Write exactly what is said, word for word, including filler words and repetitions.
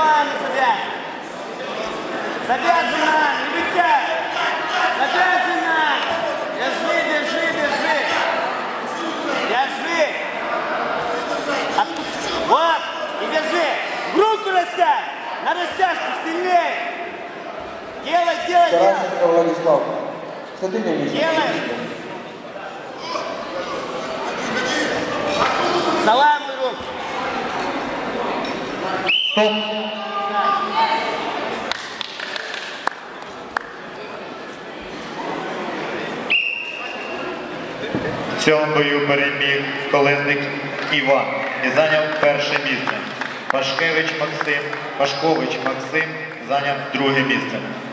нормально завязывай. Завязывай, не вытягивай. Завязывай. Держи, держи, держи. Держи. Отпусти. Вот, и держи. Руку растягивай. На растяжку сильнее. Делай, делай, делай. Тарасенко Владислав. Сади на місце. Делай. Заламывай руку. Стоп. В цьому бою переміг Колесник Іван і зайняв перше місце. Пашкевич Максим, Пашкович Максим зайняв друге місце.